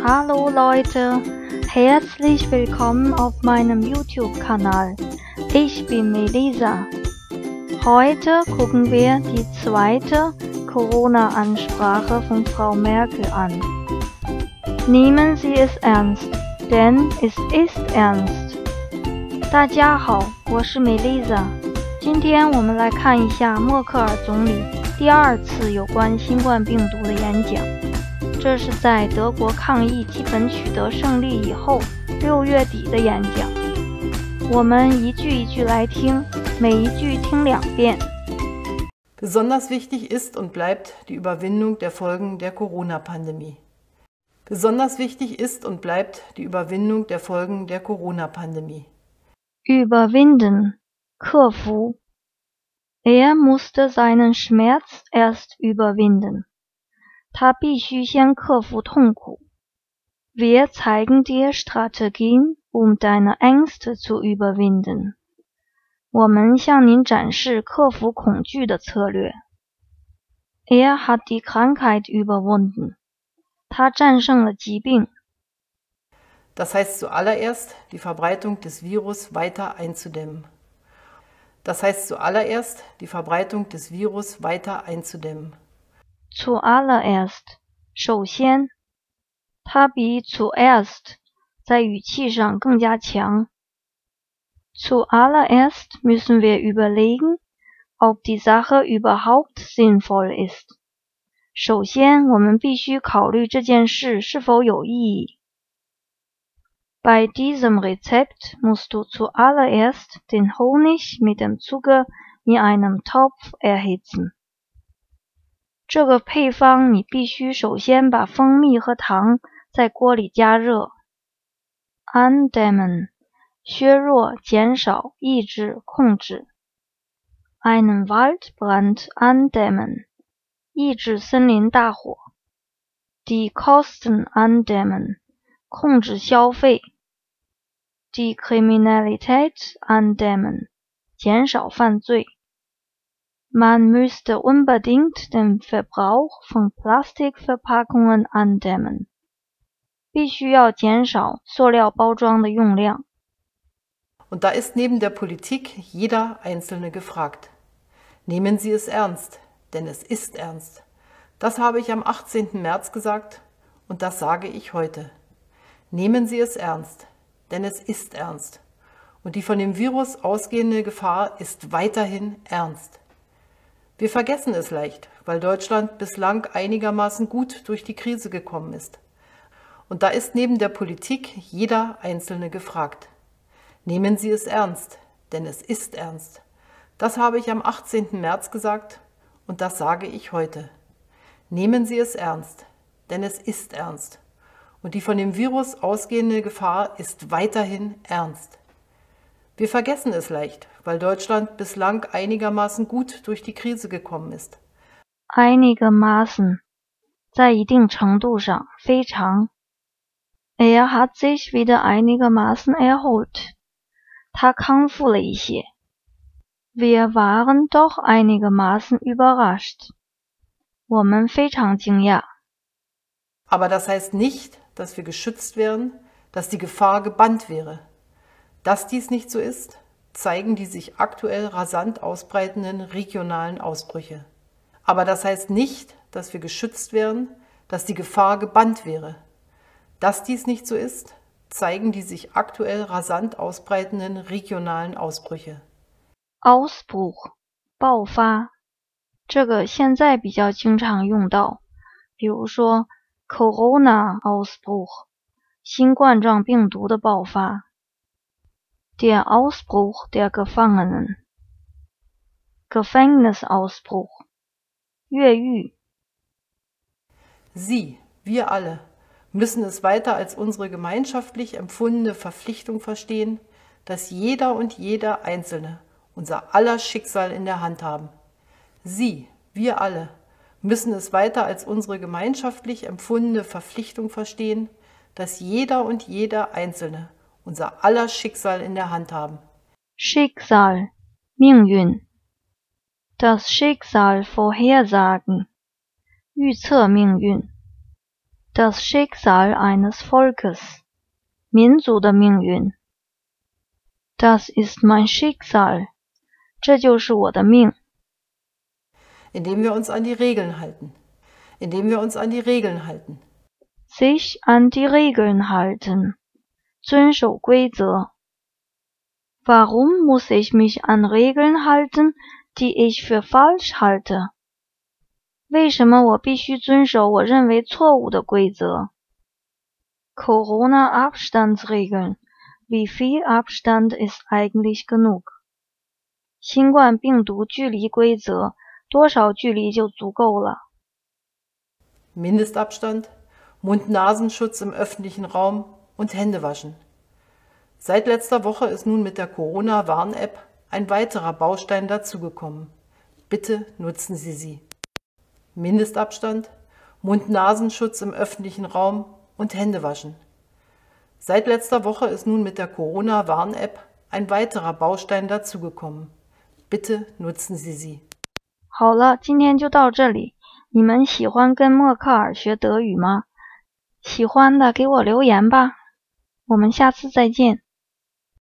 Hallo Leute, herzlich willkommen auf meinem YouTube-Kanal. Ich bin Melisa. Heute gucken wir die zweite Corona-Ansprache von Frau Merkel an. Nehmen Sie es ernst, denn es ist ernst. 大家好，我是 Melisa。今天我们来看一下默克尔总理第二次有关新冠病毒的演讲。这是在德国抗疫基本取得胜利以后6月底的演讲。我们一句一句来听，每一句听2遍。 Besonders wichtig ist und bleibt die Überwindung der Folgen der Corona-Pandemie. Besonders wichtig ist und bleibt die Überwindung der Folgen der Corona-Pandemie. Überwinden, 克服。Er musste seinen Schmerz erst überwinden. 他必须先克服痛苦。Wir zeigen dir Strategien, deine Ängste zu überwinden. 我们向您展示克服恐惧的策略。Er hat die Krankheit überwunden. 他战胜了疾病。 Das heißt zuallererst, die Verbreitung des Virus weiter einzudämmen. Das heißt zuallererst, die Verbreitung des Virus weiter einzudämmen. Zuallererst, 首先，它比 zuerst 在语气上更加强。Zuallererst müssen wir überlegen, ob die Sache überhaupt sinnvoll ist. 首先，我们必须考虑这件事是否有意义。Bei diesem Rezept musst du zuallererst den Honig mit dem Zucker in einem Topf erhitzen. 这个配方你必须首先把蜂蜜和糖在锅里加热。Andämmen 削弱、减少、抑制、控制。Einen Waldbrand andämmen 抑制森林大火。Die Kosten andämmen 控制消费。Die Kriminalität andämmen 减少犯罪。Man müsste unbedingt den Verbrauch von Plastikverpackungen andämmen. 必须要减少塑料包装的用量。 Und da ist neben der Politik jeder Einzelne gefragt. Nehmen Sie es ernst, denn es ist ernst. Das habe ich am 18. März gesagt und das sage ich heute. Nehmen Sie es ernst, denn es ist ernst. Und die von dem Virus ausgehende Gefahr ist weiterhin ernst. Wir vergessen es leicht, weil Deutschland bislang einigermaßen gut durch die Krise gekommen ist. Und da ist neben der Politik jeder Einzelne gefragt. Nehmen Sie es ernst, denn es ist ernst. Das habe ich am 18. März gesagt und das sage ich heute. Nehmen Sie es ernst, denn es ist ernst. Und die von dem Virus ausgehende Gefahr ist weiterhin ernst. Wir vergessen es leicht, weil Deutschland bislang einigermaßen gut durch die Krise gekommen ist. Einigermaßen 在一定程度上，非常。Er hat sich wieder einigermaßen erholt. 他康复了一些。Wir waren doch einigermaßen überrascht. 我们非常惊讶。 Aber das heißt nicht, dass wir geschützt wären, dass die Gefahr gebannt wäre. Dass dies nicht so ist, zeigen die sich aktuell rasant ausbreitenden regionalen Ausbrüche. Aber das heißt nicht, dass wir geschützt wären, dass die Gefahr gebannt wäre. Dass dies nicht so ist, zeigen die sich aktuell rasant ausbreitenden regionalen Ausbrüche. Ausbruch 爆发，这个现在比较经常用到，比如说 Corona Ausbruch 新冠状病毒的爆发。Der Ausbruch der Gefangenen. Gefängnisausbruch. 越狱。 Sie, wir alle, müssen es weiter als unsere gemeinschaftlich empfundene Verpflichtung verstehen, dass jeder und jeder Einzelne unser aller Schicksal in der Hand haben. Sie, wir alle, müssen es weiter als unsere gemeinschaftlich empfundene Verpflichtung verstehen, dass jeder und jeder Einzelne unser aller Schicksal in der Hand haben. Schicksal, 命运。Das Schicksal vorhersagen, 预测命运。 Das Schicksal eines Volkes. 民族的命运。Das ist mein Schicksal. 这就是我的命。 Indem wir uns an die Regeln halten. Indem wir uns an die Regeln halten. Sich an die Regeln halten. 遵守规则。Warum muss ich mich an Regeln halten, die ich für falsch halte? 为什么我必须遵守我认为错误的规则？ Corona-Abstandsregeln. Wie viel Abstand ist eigentlich genug? 新冠病毒距离规则，多少距离就足够了？ Mindestabstand, Mund-Nasenschutz im öffentlichen Raum und Händewaschen. Seit letzter Woche ist nun mit der Corona-Warn-App ein weiterer Baustein dazugekommen. Bitte nutzen Sie sie. Mindestabstand, Mund-Nasenschutz im öffentlichen Raum und Händewaschen. Seit letzter Woche ist nun mit der Corona-Warn-App ein weiterer Baustein dazugekommen. Bitte nutzen Sie sie. 好了，今天就到这里。你们喜欢跟默克尔学德语吗？喜欢的给我留言吧。我们下次再见。